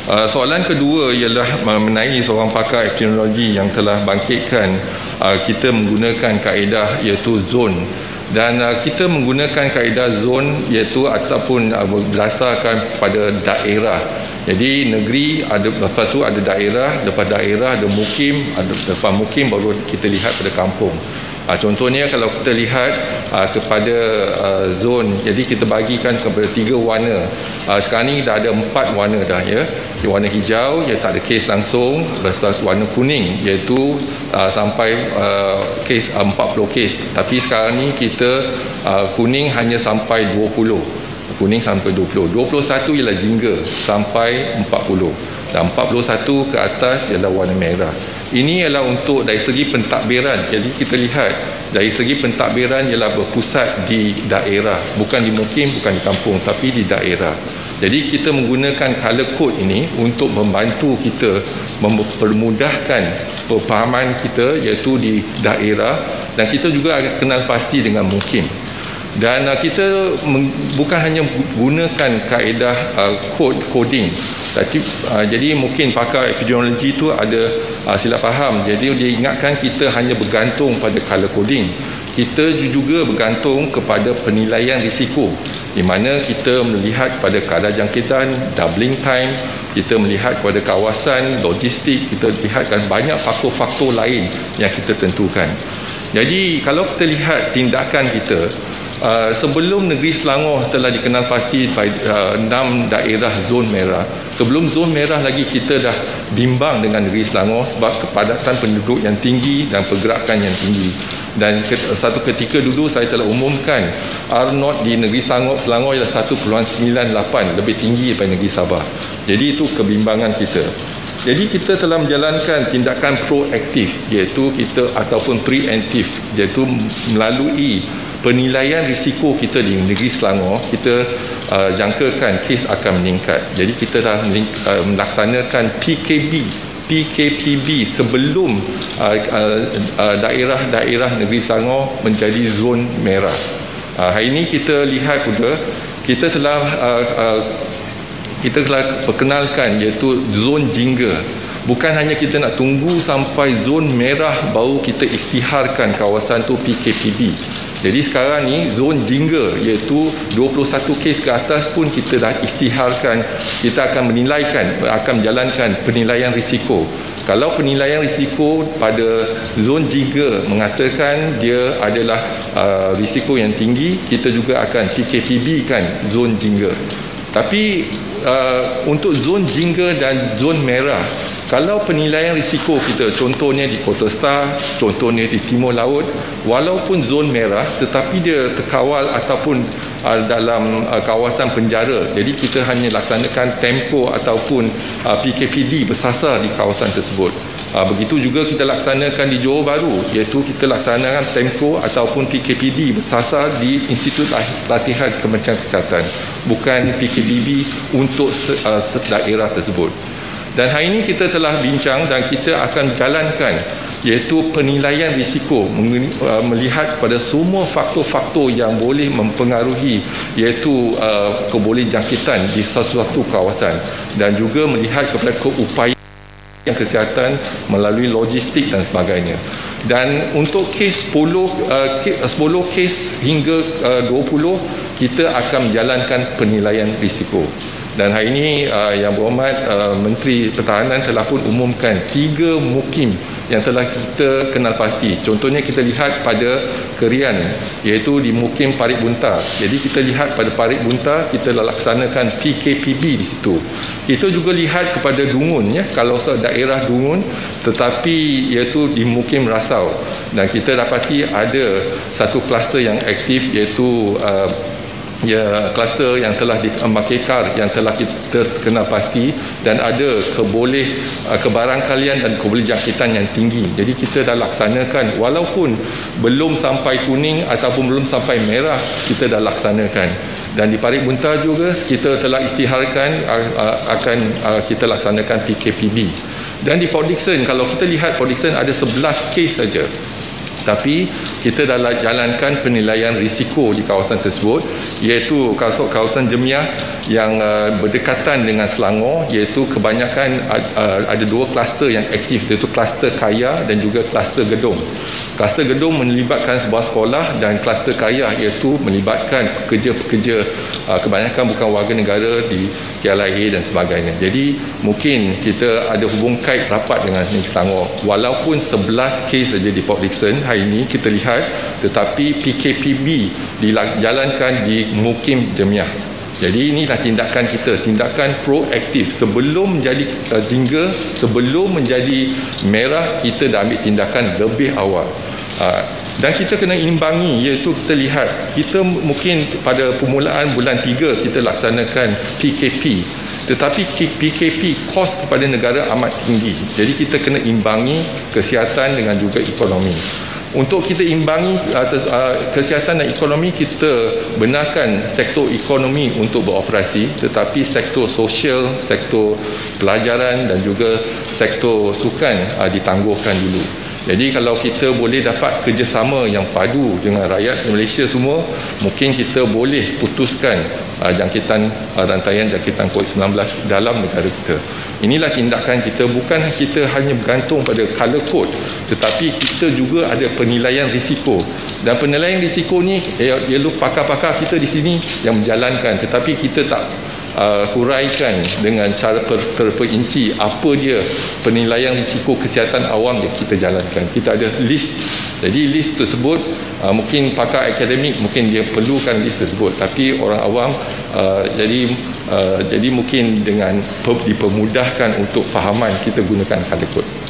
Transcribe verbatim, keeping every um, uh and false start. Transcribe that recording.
Uh, soalan kedua ialah mengenai seorang pakar epidemiologi yang telah bangkitkan uh, kita menggunakan kaedah iaitu zon, dan uh, kita menggunakan kaedah zon iaitu ataupun uh, berdasarkan pada daerah. Jadi negeri ada, lepas tu ada daerah, lepas daerah ada mukim, ada, lepas mukim baru kita lihat pada kampung. Ha, contohnya kalau kita lihat ha, kepada uh, zon, jadi kita bagikan kepada tiga warna. Ha, sekarang ni dah ada empat warna dah ya. Warna hijau ia tak ada kes langsung, lepas warna kuning iaitu uh, sampai uh, kes uh, empat puluh kes. Tapi sekarang ni kita uh, kuning hanya sampai dua puluh. Kuning sampai dua puluh. dua puluh satu ialah jingga sampai empat puluh. Dan empat puluh satu ke atas ialah warna merah. Ini ialah untuk dari segi pentadbiran. Jadi kita lihat dari segi pentadbiran ialah berpusat di daerah, bukan di mukim, bukan di kampung, tapi di daerah. Jadi kita menggunakan color code ini untuk membantu kita mempermudahkan pemahaman kita iaitu di daerah, dan kita juga akan kenal pasti dengan mukim. Dan uh, kita meng, bukan hanya gunakan kaedah uh, code coding, tapi uh, jadi mungkin pakar epidemiologi itu ada uh, silap faham. Jadi dia ingatkan kita hanya bergantung pada color coding. Kita juga bergantung kepada penilaian risiko, di mana kita melihat pada kadar jangkitan, doubling time, kita melihat kepada kawasan, logistik, kita lihatkan banyak faktor-faktor lain yang kita tentukan. Jadi kalau kita lihat tindakan kita, Uh, sebelum negeri Selangor telah dikenal pasti uh, enam daerah zon merah. Sebelum zon merah lagi kita dah bimbang dengan negeri Selangor sebab kepadatan penduduk yang tinggi dan pergerakan yang tinggi. Dan ke, satu ketika dulu saya telah umumkan R zero di negeri Selangor, Selangor ialah satu perpuluhan sembilan lapan, lebih tinggi daripada negeri Sabah. Jadi itu kebimbangan kita. Jadi kita telah menjalankan tindakan proaktif iaitu kita ataupun preemptif, iaitu melalui penilaian risiko kita di negeri Selangor, kita uh, jangkakan kes akan meningkat. Jadi kita dah uh, melaksanakan P K B, P K P B sebelum uh, uh, uh, daerah-daerah negeri Selangor menjadi zon merah. Uh, hari ini kita lihat juga kita telah uh, uh, kita telah perkenalkan iaitu zon jingga. Bukan hanya kita nak tunggu sampai zon merah baru kita isytiharkan kawasan tu P K P B. Jadi sekarang ni zon jingga iaitu dua puluh satu kes ke atas pun kita dah isytiharkan. Kita akan menilaikan, akan menjalankan penilaian risiko. Kalau penilaian risiko pada zon jingga mengatakan dia adalah uh, risiko yang tinggi, kita juga akan P K P B kan zon jingga. Tapi uh, untuk zon jingga dan zon merah, kalau penilaian risiko kita contohnya di Kota Star, contohnya di Timur Laut, walaupun zon merah tetapi dia terkawal ataupun uh, dalam uh, kawasan penjara, jadi kita hanya laksanakan tempo ataupun uh, P K P D bersasar di kawasan tersebut. Uh, begitu juga kita laksanakan di Johor Bahru, iaitu kita laksanakan tempo ataupun P K P D bersasar di Institut Latihan Kementerian Kesihatan, bukan P K P B untuk uh, daerah tersebut. Dan hari ini kita telah bincang dan kita akan jalankan iaitu penilaian risiko, melihat pada semua faktor-faktor yang boleh mempengaruhi iaitu uh, kebolehjangkitan di sesuatu kawasan, dan juga melihat kepada keupayaan kesihatan melalui logistik dan sebagainya. Dan untuk kes sepuluh, uh, kes, sepuluh kes hingga uh, dua puluh kita akan menjalankan penilaian risiko. Dan hari ini uh, Yang Berhormat uh, Menteri Pertahanan telah pun umumkan tiga mukim yang telah kita kenal pasti. Contohnya kita lihat pada Kerian, iaitu di mukim Parit Buntar. Jadi kita lihat pada Parit Buntar kita laksanakan P K P B di situ. Kita juga lihat kepada Dungun ya, kalau daerah Dungun tetapi iaitu di mukim Rasau, dan kita dapati ada satu kluster yang aktif iaitu uh, ya kluster yang telah dibangkitkan yang telah kita kenal pasti, dan ada keboleh kebarangkalian dan kebolehjangkitan yang tinggi. Jadi kita dah laksanakan walaupun belum sampai kuning ataupun belum sampai merah, kita dah laksanakan. Dan di Parit Buntar juga kita telah isytiharkan akan kita laksanakan P K P B. Dan di Port Dickson, kalau kita lihat Port Dickson ada sebelas kes saja, tapi kita dah jalankan penilaian risiko di kawasan tersebut, iaitu kawasan Jemiah yang uh, berdekatan dengan Selangor, iaitu kebanyakan uh, ada dua kluster yang aktif, iaitu kluster kaya dan juga kluster gedung. Kluster gedung melibatkan sebuah sekolah dan kluster kaya iaitu melibatkan pekerja-pekerja uh, kebanyakan bukan warga negara di K L I A dan sebagainya. Jadi mungkin kita ada hubung kait rapat dengan Selangor. Walaupun sebelas kes saja di Port Dickson hari ini kita lihat, tetapi P K P B dijalankan di Mukim Jemiah. Jadi inilah tindakan kita, tindakan proaktif. Sebelum menjadi uh, jingga, sebelum menjadi merah, kita dah ambil tindakan lebih awal. Uh, dan kita kena imbangi, iaitu kita lihat, kita mungkin pada permulaan bulan tiga kita laksanakan P K P, tetapi P K P kos kepada negara amat tinggi. Jadi kita kena imbangi kesihatan dengan juga ekonomi. Untuk kita imbangi uh, uh, kesihatan dan ekonomi, kita benarkan sektor ekonomi untuk beroperasi, tetapi sektor sosial, sektor pelajaran dan juga sektor sukan uh, ditangguhkan dulu. Jadi kalau kita boleh dapat kerjasama yang padu dengan rakyat Malaysia semua, mungkin kita boleh putuskan uh, jangkitan uh, rantaian jangkitan COVID sembilan belas dalam negara kita. Inilah tindakan kita, bukan kita hanya bergantung pada color code, tetapi kita juga ada penilaian risiko. Dan penilaian risiko ni ialah pakar-pakar kita di sini yang menjalankan, tetapi kita tak Uh, huraikan dengan cara per, terperinci apa dia penilaian risiko kesihatan awam yang kita jalankan. Kita ada list. Jadi list tersebut uh, mungkin pakar akademik mungkin dia perlukan list tersebut, tapi orang awam uh, jadi uh, jadi mungkin dengan dipermudahkan untuk fahaman kita gunakan color code.